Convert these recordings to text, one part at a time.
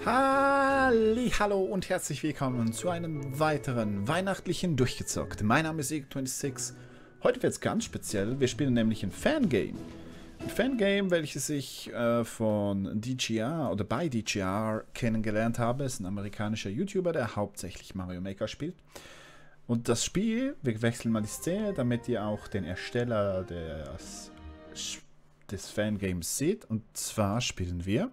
Hallo und herzlich willkommen zu einem weiteren weihnachtlichen Durchgezockt. Mein Name ist Eagle26. Heute wird es ganz speziell. Wir spielen nämlich ein Fangame. Ein Fangame, welches ich von DGR oder bei DGR kennengelernt habe. Ist ein amerikanischer YouTuber, der hauptsächlich Mario Maker spielt. Und das Spiel, wir wechseln mal die Szene, damit ihr auch den Ersteller des Fangames seht. Und zwar spielen wir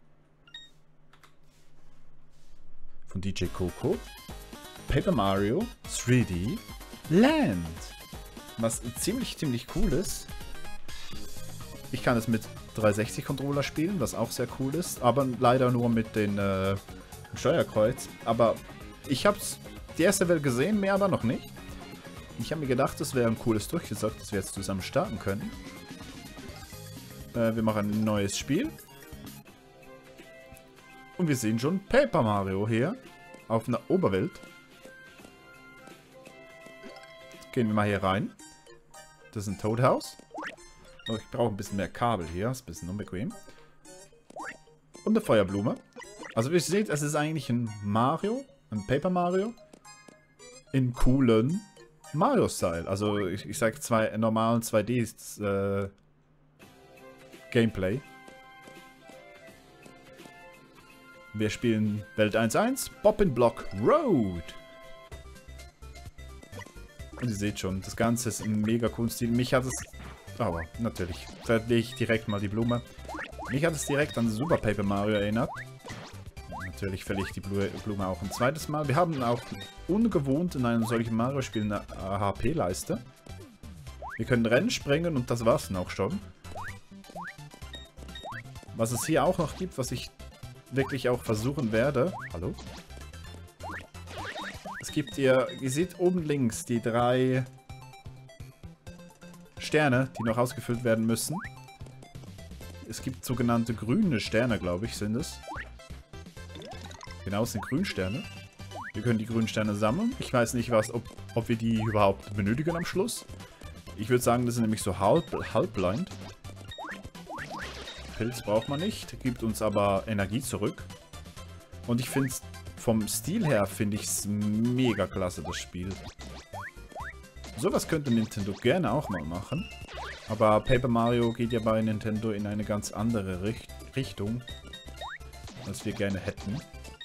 von DJ Coco Paper Mario 3D Land. Was ziemlich cool ist. Ich kann es mit 360 Controller spielen, was auch sehr cool ist, aber leider nur mit den Steuerkreuz. Aber ich habe die erste Welt gesehen, mehr aber noch nicht. Ich habe mir gedacht, das wäre ein cooles Durchgesagt, dass wir jetzt zusammen starten können. Wir machen ein neues Spiel. Und wir sehen schon Paper Mario hier auf einer Oberwelt. Jetzt gehen wir mal hier rein. Das ist ein Toadhouse. Oh, ich brauche ein bisschen mehr Kabel hier. Ist ein bisschen unbequem. Und eine Feuerblume. Also wie ihr seht, es ist eigentlich ein Mario. Ein Paper Mario. In coolen Mario-Style. Also ich sage normalen 2D Gameplay. Wir spielen Welt 1.1, Boppin' Block Road. Und ihr seht schon, das Ganze ist ein mega coolen Stil. Mich hat es... Aber natürlich, verlege ich direkt mal die Blume. Mich hat es direkt an Super Paper Mario erinnert. Natürlich verlege ich die Blume auch ein zweites Mal. Wir haben auch ungewohnt in einem solchen Mario-Spiel eine HP-Leiste. Wir können Rennen springen und das war's dann auch schon. Was es hier auch noch gibt, was ich wirklich auch versuchen werde. Hallo? Es gibt hier, ihr seht oben links die 3 Sterne, die noch ausgefüllt werden müssen. Es gibt sogenannte grüne Sterne, glaube ich, sind es. Genau, es sind Grünsterne. Wir können die grünen Sterne sammeln. Ich weiß nicht, ob wir die überhaupt benötigen am Schluss. Ich würde sagen, das sind nämlich so halbblind. Pilz braucht man nicht, gibt uns aber Energie zurück. Und ich finde es, vom Stil her finde ich es mega klasse, das Spiel. Sowas könnte Nintendo gerne auch mal machen. Aber Paper Mario geht ja bei Nintendo in eine ganz andere Richtung, als wir gerne hätten.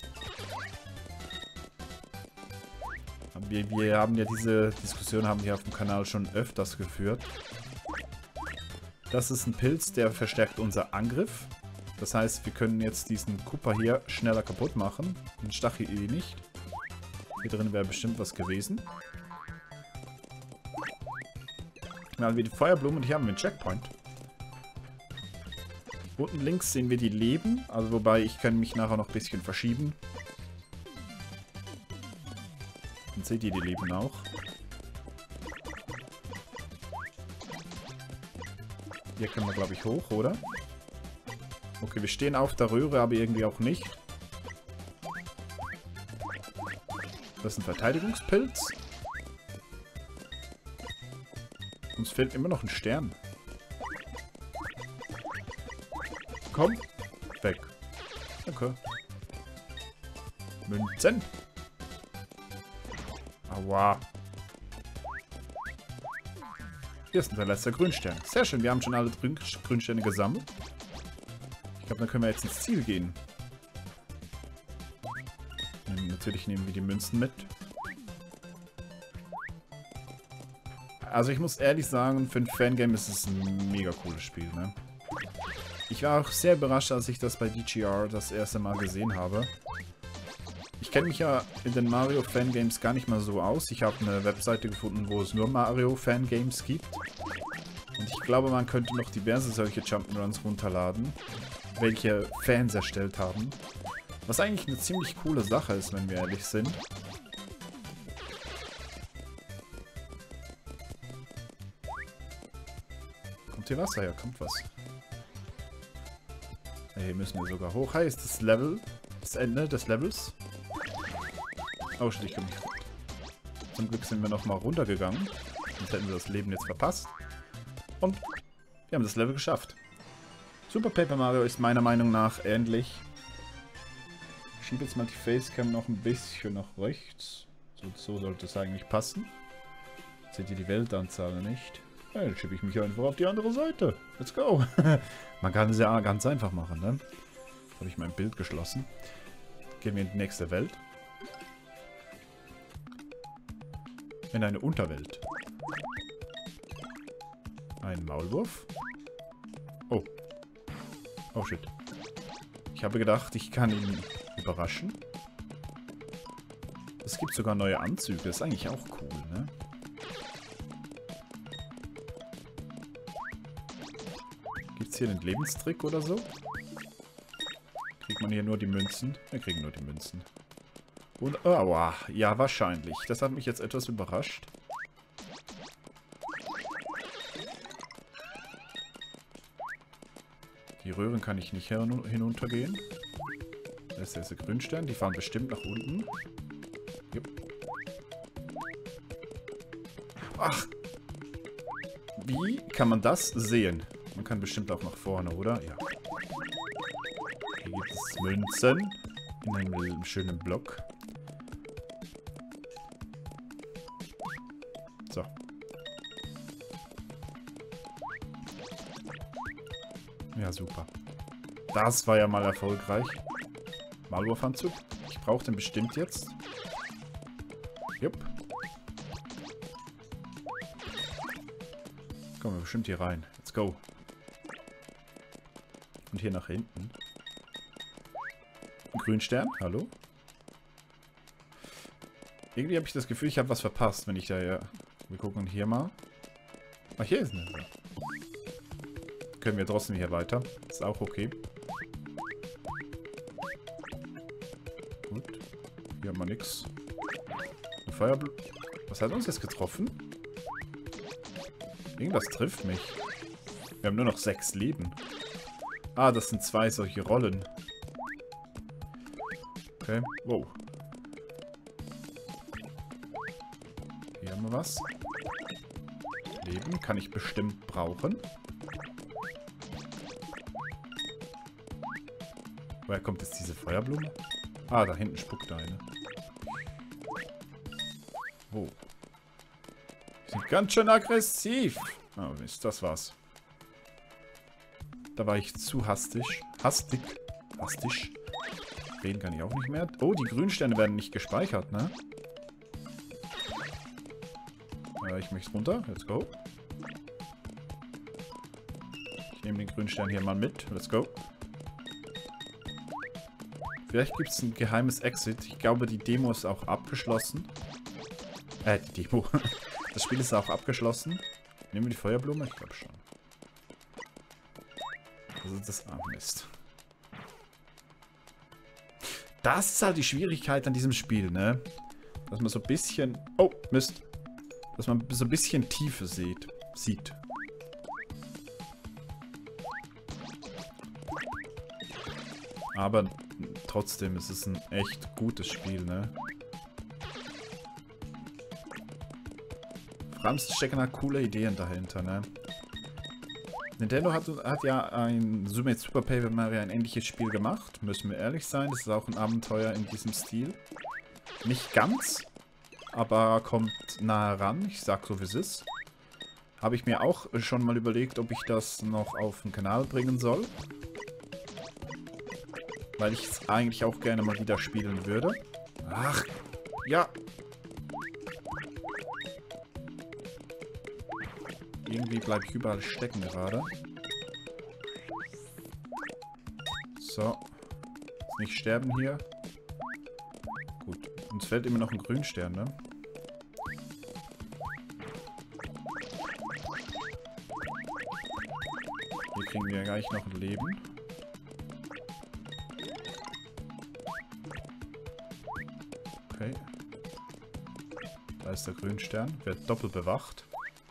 Wir haben ja diese Diskussion haben wir auf dem Kanal schon öfters geführt. Das ist ein Pilz, der verstärkt unser Angriff. Das heißt, wir können jetzt diesen Koopa hier schneller kaputt machen. Den Stachel nicht. Hier drin wäre bestimmt was gewesen. Dann haben wir die Feuerblume und hier haben wir einen Checkpoint. Unten links sehen wir die Leben. Also wobei, ich kann mich nachher noch ein bisschen verschieben. Dann seht ihr die Leben auch. Hier können wir, glaube ich, hoch, oder? Okay, wir stehen auf der Röhre, aber irgendwie auch nicht. Das ist ein Verteidigungspilz. Uns fehlt immer noch ein Stern. Komm. Weg. Okay. Münzen. Aua. Hier ist unser letzter Grünstern. Sehr schön, wir haben schon alle Grünsterne gesammelt. Ich glaube, dann können wir jetzt ins Ziel gehen. Natürlich nehmen wir die Münzen mit. Also ich muss ehrlich sagen, für ein Fangame ist es ein mega cooles Spiel, ne? Ich war auch sehr überrascht, als ich das bei DGR das erste Mal gesehen habe. Ich kenne mich ja in den Mario Fangames gar nicht mal so aus. Ich habe eine Webseite gefunden, wo es nur Mario Fangames gibt. Und ich glaube, man könnte noch diverse solche Jump'n'Runs runterladen, welche Fans erstellt haben. Was eigentlich eine ziemlich coole Sache ist, wenn wir ehrlich sind. Kommt hier Wasser her? Kommt was. Hier müssen wir sogar hoch. Hier ist das Level, das Ende des Levels. Oh, ich komme nicht runter. Zum Glück sind wir nochmal runtergegangen. Sonst hätten wir das Leben jetzt verpasst. Und wir haben das Level geschafft. Super Paper Mario ist meiner Meinung nach ähnlich schiebe jetzt mal die Facecam noch ein bisschen nach rechts. So sollte es eigentlich passen. Seht ihr die Weltanzahl nicht? Ja, dann schiebe ich mich einfach auf die andere Seite. Let's go. Man kann es ja ganz einfach machen, ne? Jetzt habe ich mein Bild geschlossen. Gehen wir in die nächste Welt. In eine Unterwelt. Ein Maulwurf. Oh. Oh shit. Ich habe gedacht, ich kann ihn überraschen. Es gibt sogar neue Anzüge. Ist eigentlich auch cool, ne? Gibt es hier einen Lebenstrick oder so? Kriegt man hier nur die Münzen? Wir kriegen nur die Münzen. Und, aua, ja, wahrscheinlich. Das hat mich jetzt etwas überrascht. Die Röhren kann ich nicht hinuntergehen. Das ist der erste Grünstern. Die fahren bestimmt nach unten. Jupp. Ach! Wie kann man das sehen? Man kann bestimmt auch nach vorne, oder? Ja. Hier gibt es Münzen. In einem schönen Block. So. Ja, super. Das war ja mal erfolgreich. Maulwurfanzug. Ich brauche den bestimmt jetzt. Jupp. Kommen wir bestimmt hier rein. Let's go. Und hier nach hinten. Ein Grünstern. Hallo? Irgendwie habe ich das Gefühl, ich habe was verpasst, wenn ich da ja... Wir gucken hier mal. Ach, hier ist eine. Können wir trotzdem hier weiter. Ist auch okay. Gut. Hier haben wir nichts. Eine Feuerblume. Was hat uns jetzt getroffen? Irgendwas trifft mich. Wir haben nur noch 6 Leben. Ah, das sind 2 solche Rollen. Okay. Wow. Hier haben wir was. Leben kann ich bestimmt brauchen. Woher kommt jetzt diese Feuerblume? Ah, da hinten spuckt eine. Oh. Die sind ganz schön aggressiv. Oh Mist, das war's. Da war ich zu hastig. Hastig. Reden kann ich auch nicht mehr. Oh, die Grünsterne werden nicht gespeichert, ne? Ich möchte runter. Let's go. Ich nehme den Grünstern hier mal mit. Let's go. Vielleicht gibt es ein geheimes Exit. Ich glaube, die Demo ist auch abgeschlossen. Die Demo. Das Spiel ist auch abgeschlossen. Nehmen wir die Feuerblume? Ich glaube schon. Also das Mist. Das ist halt die Schwierigkeit an diesem Spiel, ne? Dass man so ein bisschen... Oh, Mist. Dass man so ein bisschen Tiefe sieht. Aber trotzdem ist es ein echt gutes Spiel, ne? Vor allem stecken halt coole Ideen dahinter, ne? Nintendo hat ja ein Super Paper Mario ein ähnliches Spiel gemacht, müssen wir ehrlich sein. Das ist auch ein Abenteuer in diesem Stil. Nicht ganz, aber kommt nahe ran. Ich sag so, wie es ist. Habe ich mir auch schon mal überlegt, ob ich das noch auf den Kanal bringen soll. Weil ich es eigentlich auch gerne mal wieder spielen würde. Ach, ja. Irgendwie bleibe ich überall stecken gerade. So. Jetzt nicht sterben hier. Gut. Uns fällt immer noch ein Grünstern, ne? Hier kriegen wir gleich noch ein Leben. Okay. Da ist der Grünstern. Wird doppelt bewacht.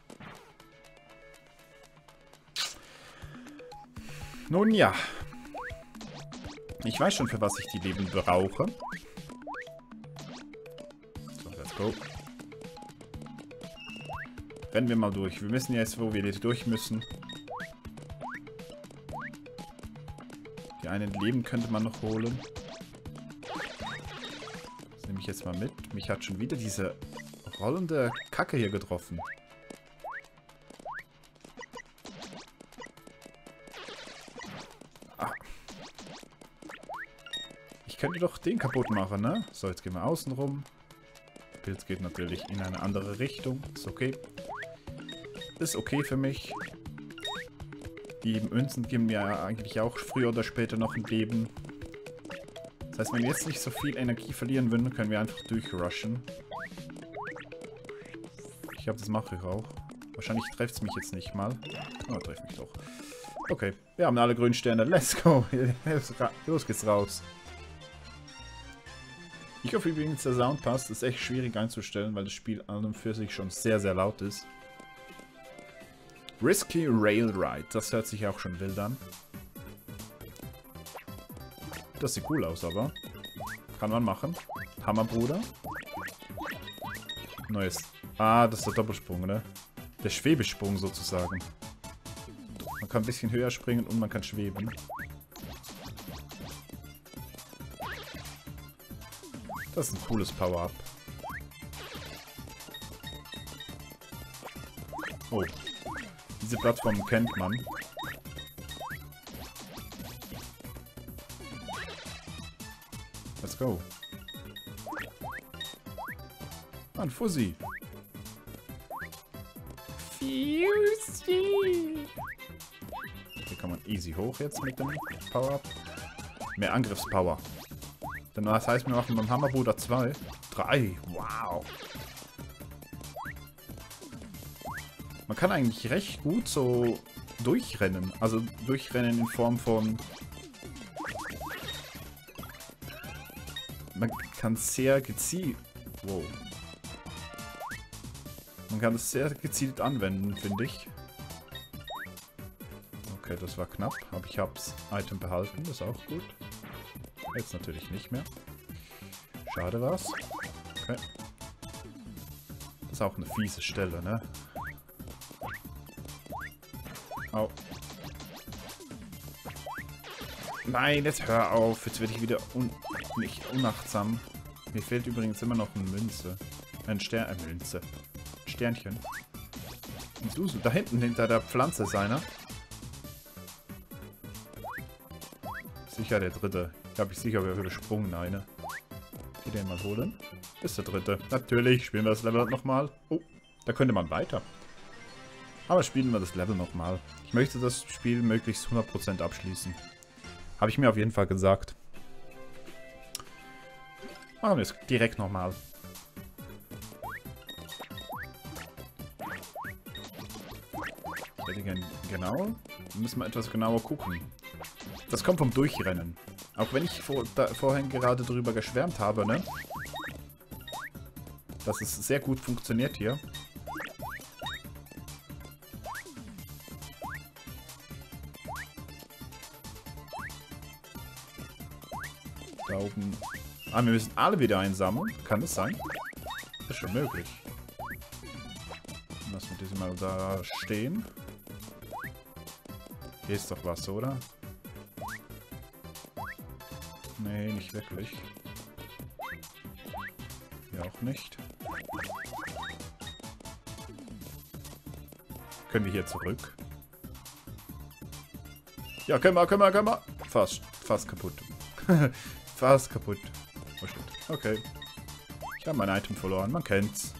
Nun ja. Ich weiß schon, für was ich die Leben brauche. So, let's go. Rennen wir mal durch. Wir wissen jetzt, wo wir durch müssen. Die einen Leben könnte man noch holen. Nehme ich jetzt mal mit. Mich hat schon wieder diese rollende Kacke hier getroffen. Ah. Ich könnte doch den kaputt machen, ne? So, jetzt gehen wir außen rum. Der Pilz geht natürlich in eine andere Richtung. Ist okay. Ist okay für mich. Die Münzen geben mir eigentlich auch früher oder später noch ein Leben. Das heißt, wenn wir jetzt nicht so viel Energie verlieren würden, können wir einfach durchrushen. Ich glaube, das mache ich auch. Wahrscheinlich trefft es mich jetzt nicht mal. Oh, trefft mich doch. Okay, wir haben alle grünen Sterne. Let's go. Los geht's raus. Ich hoffe übrigens, der Sound passt. Ist echt schwierig einzustellen, weil das Spiel an und für sich schon sehr, sehr laut ist. Risky Rail Ride. Das hört sich auch schon wild an. Das sieht cool aus, aber. Kann man machen. Hammerbruder. Neues. Ah, das ist der Doppelsprung, ne? Der Schwebesprung sozusagen. Man kann ein bisschen höher springen und man kann schweben. Das ist ein cooles Power-Up. Oh. Diese Plattform kennt man. Let's go. Ah, ein Fuzzy. Fuzzy. Hier kann man easy hoch jetzt mit dem Power-Up. Mehr Angriffspower. Denn das heißt, wir machen beim Hammerbruder 2. 3. Wow. Man kann eigentlich recht gut so durchrennen. Also durchrennen in Form von... Man kann sehr gezielt... Wow. Man kann das sehr gezielt anwenden, finde ich. Okay, das war knapp. Aber ich habe das Item behalten. Das ist auch gut. Jetzt natürlich nicht mehr. Schade war's. Okay. Das ist auch eine fiese Stelle, ne? Au. Nein, jetzt hör auf. Jetzt werde ich wieder nicht unachtsam. Mir fehlt übrigens immer noch eine Münze. Münze. Ein Sternchen. Ein Susu. Da hinten hinter der Pflanze ist einer. Sicher der dritte. Ich habe mich sicher übersprungen, eine. Ich den mal holen. Ist der dritte. Natürlich. Spielen wir das Level nochmal. Oh, da könnte man weiter. Aber spielen wir das Level nochmal. Ich möchte das Spiel möglichst 100% abschließen. Habe ich mir auf jeden Fall gesagt. Machen wir es direkt nochmal. Genau. Müssen wir etwas genauer gucken. Das kommt vom Durchrennen. Auch wenn ich vorhin gerade drüber geschwärmt habe, ne? Dass es sehr gut funktioniert hier. Da oben... Ah, wir müssen alle wieder einsammeln. Kann das sein? Das ist schon möglich. Lass wir diese mal da stehen. Hier ist doch was, oder? Nee, nicht wirklich. Hier auch nicht. Können wir hier zurück? Ja, können wir. Fast kaputt. Fast kaputt. Oh, stimmt. Okay. Ich habe mein Item verloren, man kennt's.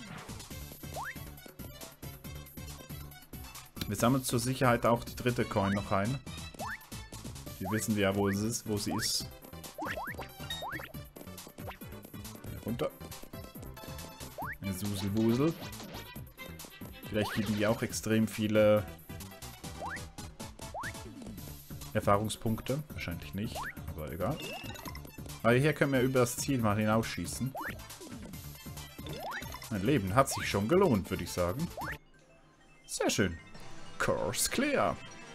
Wir sammeln zur Sicherheit auch die dritte Coin noch ein. Wir wissen ja, wo sie ist. Hier runter. Ein Suselbusel. Vielleicht geben die auch extrem viele Erfahrungspunkte. Wahrscheinlich nicht, aber egal. Aber hier können wir über das Ziel mal hinausschießen. Mein Leben hat sich schon gelohnt, würde ich sagen. Sehr schön. Course clear.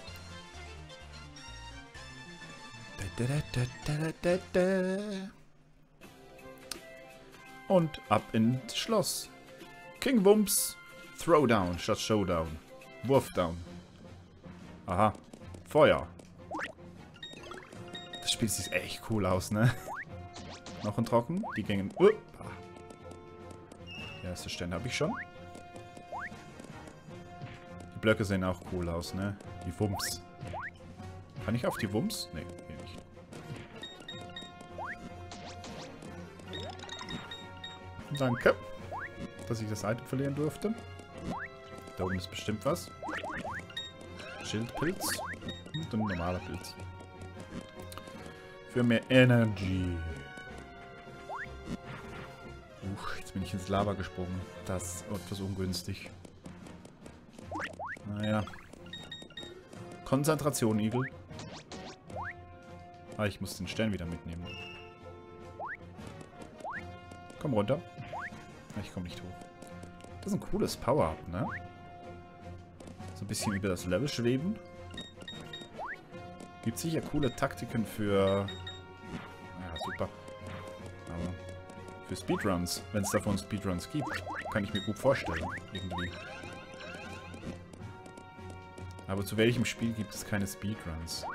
Und ab ins Schloss. King Wumps. Throwdown statt Showdown. Wurfdown. Aha. Feuer. Das Spiel sieht echt cool aus, ne? Noch ein Trocken. Die gingen... Der erste Stern habe ich schon. Die Blöcke sehen auch cool aus, ne? Die Wumms. Kann ich auf die Wumms? Ne, hier nicht. Danke, dass ich das Item verlieren durfte. Da oben ist bestimmt was. Schildpilz und ein normaler Pilz. Für mehr Energy. Jetzt bin ich ins Lava gesprungen. Das ist etwas ungünstig. Naja. Konzentration, Igel. Ah, ich muss den Stern wieder mitnehmen. Komm runter. Ich komme nicht hoch. Das ist ein cooles Power-Up, ne? So ein bisschen über das Level schweben. Gibt sicher coole Taktiken für... Ja, super. Aber für Speedruns, wenn es davon Speedruns gibt, kann ich mir gut vorstellen, irgendwie. Aber zu welchem Spiel gibt es keine Speedruns?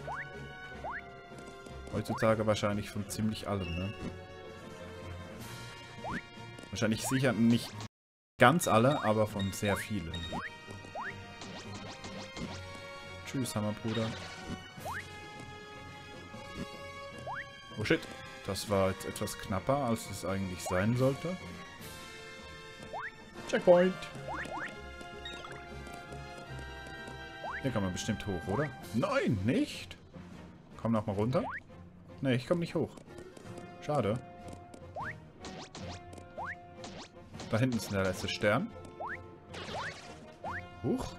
Heutzutage wahrscheinlich von ziemlich allen, ne? Wahrscheinlich sicher nicht ganz alle, aber von sehr vielen. Tschüss, Hammerbruder. Oh shit. Das war jetzt etwas knapper, als es eigentlich sein sollte. Checkpoint. Hier kann man bestimmt hoch, oder? Nein, nicht. Komm noch mal runter. Ne, ich komme nicht hoch. Schade. Da hinten ist der letzte Stern. Huch.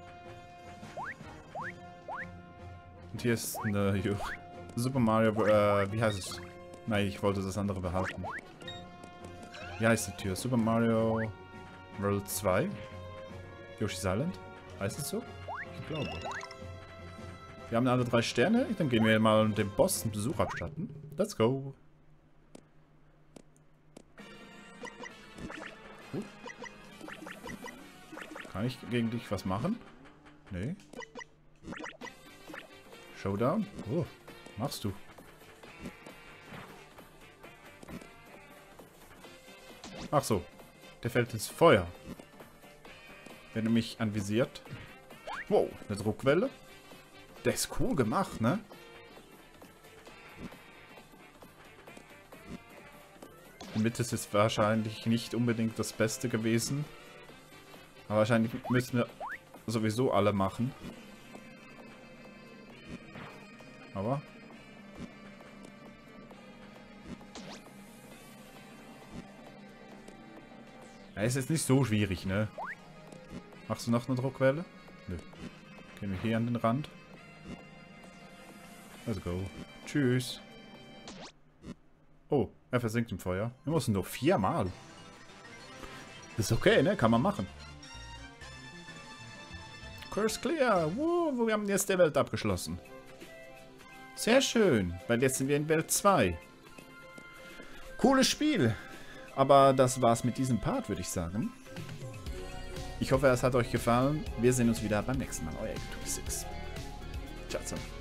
Und hier ist eine Super Mario... wie heißt es? Nein, ich wollte das andere behalten. Wie heißt die Tür? Super Mario World 2? Yoshi's Island? Heißt es so? Ich glaube. Wir haben alle 3 Sterne. Dann gehen wir mal dem Boss einen Besuch abstatten. Let's go. Kann ich gegen dich was machen? Nee. Showdown? Oh, machst du. Ach so. Der fällt ins Feuer. Wenn du mich anvisiert. Wow, eine Druckwelle. Der ist cool gemacht, ne? Die Mitte ist jetzt wahrscheinlich nicht unbedingt das Beste gewesen. Aber wahrscheinlich müssen wir sowieso alle machen. Aber... Ja, ist jetzt nicht so schwierig, ne? Machst du noch eine Druckwelle? Nö. Gehen wir hier an den Rand. Let's go. Tschüss. Oh, er versinkt im Feuer. Wir müssen nur 4-mal. Ist okay, ne? Kann man machen. Curse clear. Woo, wir haben jetzt die Welt abgeschlossen. Sehr schön, weil jetzt sind wir in Welt 2. Cooles Spiel. Aber das war's mit diesem Part, würde ich sagen. Ich hoffe, es hat euch gefallen. Wir sehen uns wieder beim nächsten Mal. Euer 6. Ciao zusammen.